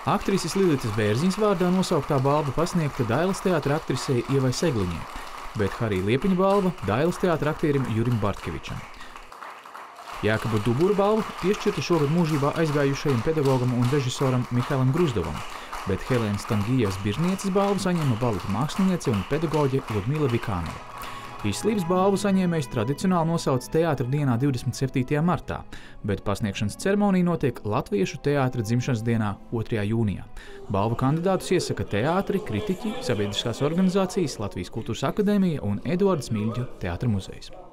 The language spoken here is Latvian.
Aktrises Lilitas Bērziņas vārdā nosauktā balva pasniegta Dailes teātra aktrisei Ievai Segliņai, bet Harija Liepiņa balva Dailes teātra aktierim Jurim Bartkevičam. Jākaba Dubura balva piešķirta šogad mūžībā aizgājušajam pedagogam un režisoram Mihailam Gruzdovam, bet Helēnas Tangijevas Biržnieces balvu saņēma baleta māksliniece un pedagoģe Ludmila Vikānova. Izslības balvu saņēmējs tradicionāli nosauc teātra dienā 27. martā, bet pasniegšanas ceremonija notiek Latviešu teātra dzimšanas dienā 2. jūnijā. Balvu kandidātus iesaka teātri, kritiķi, sabiedriskās organizācijas, Latvijas Kultūras akadēmija un Eduards Miļģu teātra muzejs.